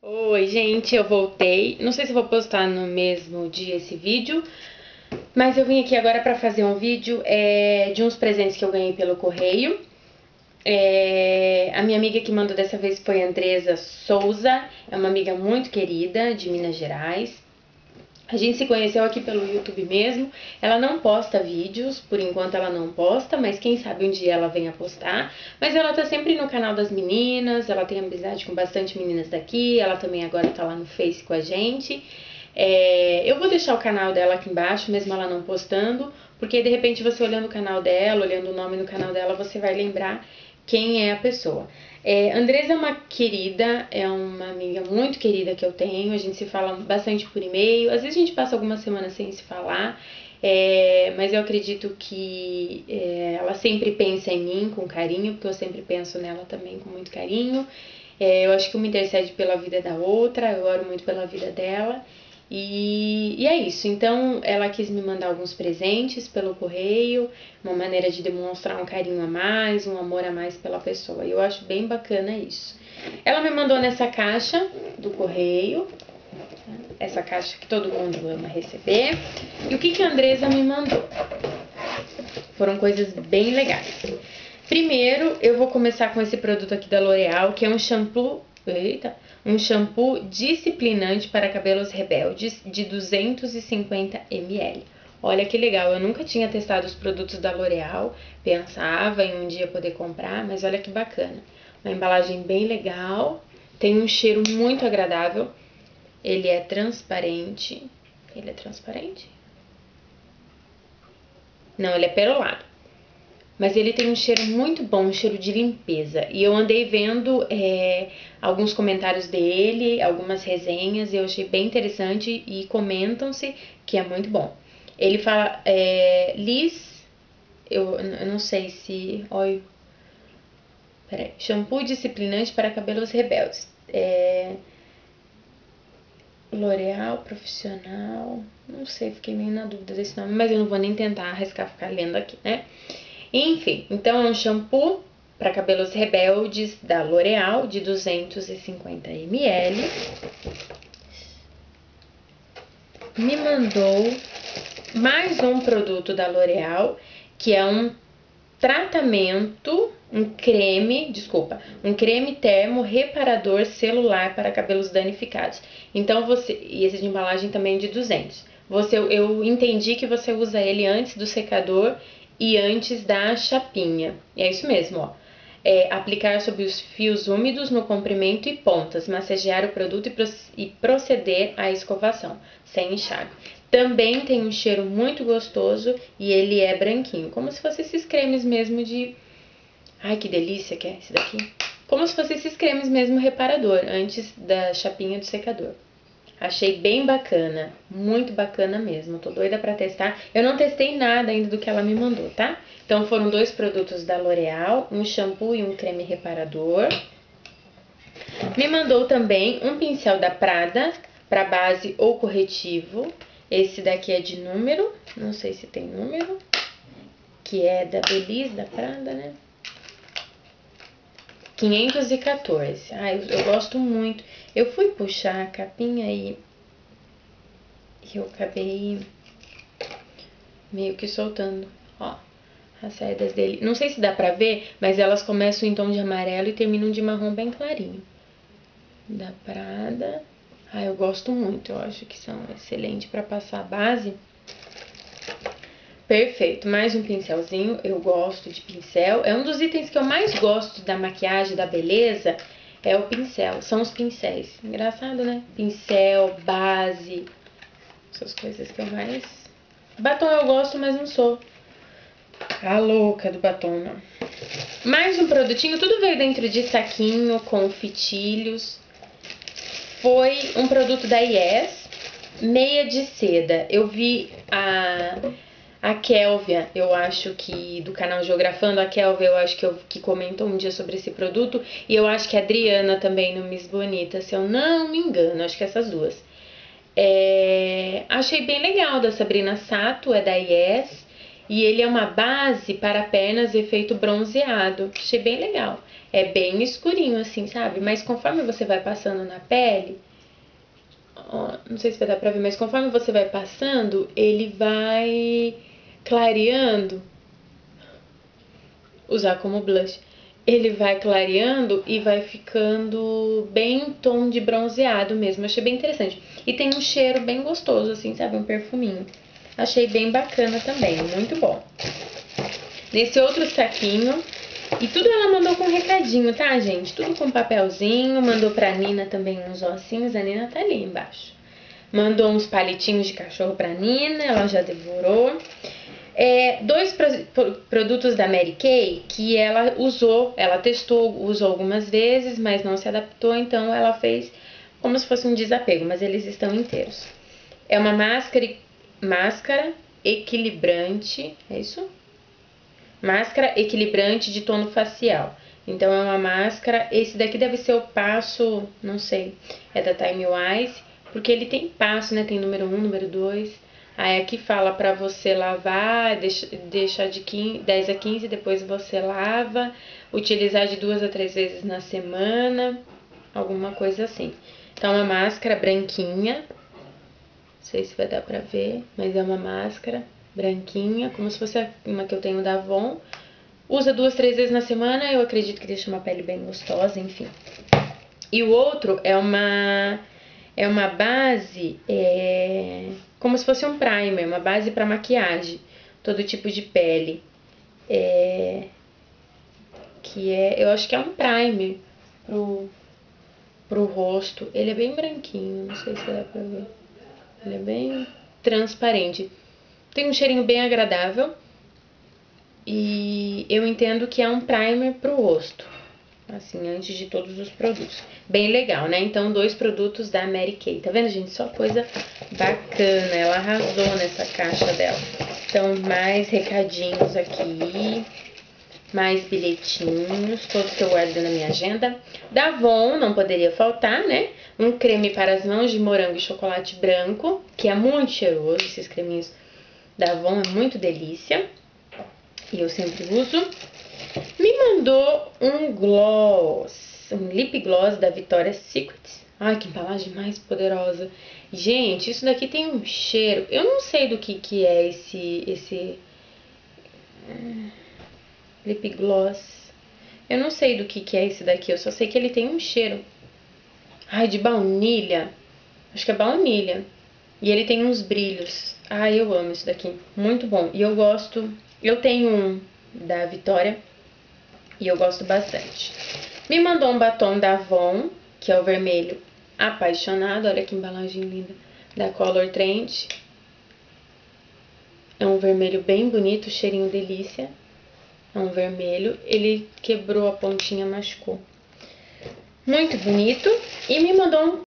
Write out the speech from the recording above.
Oi, gente, eu voltei. Não sei se vou postar no mesmo dia esse vídeo, mas eu vim aqui agora para fazer um vídeo de uns presentes que eu ganhei pelo correio. A minha amiga que mandou dessa vez foi a Andresa Souza, é uma amiga muito querida de Minas Gerais. A gente se conheceu aqui pelo YouTube mesmo. Ela não posta vídeos, por enquanto ela não posta, mas quem sabe um dia ela venha postar. Mas ela tá sempre no canal das meninas, ela tem amizade com bastante meninas daqui, ela também agora tá lá no Face com a gente. Eu vou deixar o canal dela aqui embaixo, mesmo ela não postando, porque de repente você olhando o canal dela, olhando o nome no canal dela, você vai lembrar quem é a pessoa. Andresa é uma querida, é uma amiga muito querida que eu tenho, a gente se fala bastante por e-mail, às vezes a gente passa algumas semanas sem se falar, mas eu acredito que ela sempre pensa em mim com carinho, porque eu sempre penso nela também com muito carinho. Eu acho que uma intercede pela vida da outra, eu oro muito pela vida dela. E é isso. Então, ela quis me mandar alguns presentes pelo correio, uma maneira de demonstrar um carinho a mais, um amor a mais pela pessoa. E eu acho bem bacana isso. Ela me mandou nessa caixa do correio, essa caixa que todo mundo ama receber. E o que a Andresa me mandou? Foram coisas bem legais. Primeiro, eu vou começar com esse produto aqui da L'Oréal, que é um shampoo. Eita! Um shampoo disciplinante para cabelos rebeldes de 250 ml. Olha que legal, eu nunca tinha testado os produtos da L'Oréal, pensava em um dia poder comprar, mas olha que bacana. Uma embalagem bem legal, tem um cheiro muito agradável, ele é transparente. Ele é transparente? Não, ele é perolado. Mas ele tem um cheiro muito bom, um cheiro de limpeza. E eu andei vendo alguns comentários dele, algumas resenhas, e eu achei bem interessante e comentam-se que é muito bom. Ele fala, Liz, eu não sei se... Oi, peraí. Shampoo disciplinante para cabelos rebeldes. L'Oréal Profissional, não sei, fiquei meio na dúvida desse nome, mas eu não vou nem tentar arriscar ficar lendo aqui, né? Enfim, então é um shampoo para cabelos rebeldes da L'Oréal de 250 ml. Me mandou mais um produto da L'Oréal, que é um tratamento, um creme termo reparador celular para cabelos danificados. Então e esse de embalagem também de 200. Eu entendi que você usa ele antes do secador e antes da chapinha. É isso mesmo, ó. Aplicar sobre os fios úmidos no comprimento e pontas, massagear o produto e proceder à escovação, sem enxágue. Também tem um cheiro muito gostoso e ele é branquinho, como se fosse esses cremes mesmo de... Ai, que delícia que é esse daqui. Como se fosse esses cremes mesmo reparador, antes da chapinha do secador. Achei bem bacana, muito bacana mesmo, tô doida pra testar. Eu não testei nada ainda do que ela me mandou, tá? Então foram dois produtos da L'Oréal, um shampoo e um creme reparador. Me mandou também um pincel da Prada, para base ou corretivo. Esse daqui é de número, não sei se tem número, que é da Belize, da Prada, né? 514. Eu gosto muito. Eu fui puxar a capinha e eu acabei meio que soltando, ó, as cerdas dele. Não sei se dá pra ver, mas elas começam em tom de amarelo e terminam de marrom bem clarinho. Da Prada. Eu gosto muito, eu acho que são excelentes pra passar a base. Perfeito, mais um pincelzinho, eu gosto de pincel. É um dos itens que eu mais gosto da maquiagem, da beleza, é o pincel, são os pincéis. Engraçado, né? Pincel, base, essas coisas que eu mais... Batom eu gosto, mas não sou a louca do batom, não. Mais um produtinho, tudo veio dentro de saquinho, com fitilhos. Foi um produto da Yes, meia de seda. Eu vi a Kelvia, eu acho que do canal Geografando, a Kelvia eu acho que comentou um dia sobre esse produto, e eu acho que a Adriana também no Miss Bonita, se eu não me engano, acho que essas duas. Achei bem legal, da Sabrina Sato, é da Yes, e ele é uma base para pernas efeito bronzeado, achei bem legal. É bem escurinho assim, sabe? Mas conforme você vai passando na pele, ó, não sei se vai dar pra ver, mas conforme você vai passando, ele vai clareando. Usar como blush. Ele vai clareando e vai ficando bem em tom de bronzeado mesmo. Achei bem interessante. E tem um cheiro bem gostoso, assim, sabe? Um perfuminho. Achei bem bacana também, muito bom. Nesse outro saquinho, e tudo ela mandou com recadinho, tá, gente? Tudo com papelzinho, mandou pra Nina também uns ossinhos, a Nina tá ali embaixo. Mandou uns palitinhos de cachorro pra Nina, ela já devorou. Dois produtos da Mary Kay que ela usou, ela testou, usou algumas vezes, mas não se adaptou, então ela fez como se fosse um desapego, mas eles estão inteiros. É uma máscara equilibrante, é isso? Máscara equilibrante de tono facial. Então é uma máscara, esse daqui deve ser o passo, não sei, é da Time Wise, porque ele tem passo, né? Tem número 1, número 2. Aí aqui fala pra você lavar, deixar de 10 a 15, depois você lava, utilizar de 2 a 3 vezes na semana, alguma coisa assim. Então é uma máscara branquinha, não sei se vai dar pra ver, mas é uma máscara branquinha, como se fosse uma que eu tenho da Avon. Usa 2, 3 vezes na semana, eu acredito que deixa uma pele bem gostosa, enfim. E o outro é uma base, como se fosse um primer, uma base para maquiagem, todo tipo de pele. Eu acho que é um primer pro rosto. Ele é bem branquinho, não sei se dá pra ver. Ele é bem transparente. Tem um cheirinho bem agradável. E eu entendo que é um primer pro rosto. Assim, antes de todos os produtos. Bem legal, né? Então, 2 produtos da Mary Kay. Tá vendo, gente? Só coisa bacana. Ela arrasou nessa caixa dela. Então, mais recadinhos aqui. Mais bilhetinhos. Todos que eu guardo na minha agenda. Da Avon, não poderia faltar, né? Um creme para as mãos de morango e chocolate branco. Que é muito cheiroso. Esses creminhos da Avon é muito delícia. E eu sempre uso. Me mandou um gloss, um lip gloss da Victoria's Secret. Ai, que embalagem mais poderosa. Gente, isso daqui tem um cheiro. Eu não sei do que é esse lip gloss. Eu não sei do que é esse daqui. Eu só sei que ele tem um cheiro. Ai, de baunilha. Acho que é baunilha. E ele tem uns brilhos. Ai, eu amo isso daqui. Muito bom. E eu gosto. Eu tenho um da Victoria. E eu gosto bastante. Me mandou um batom da Avon, que é o vermelho apaixonado. Olha que embalagem linda. Da Color Trend. É um vermelho bem bonito, cheirinho delícia. É um vermelho. Ele quebrou a pontinha, machucou. Muito bonito. E me mandou um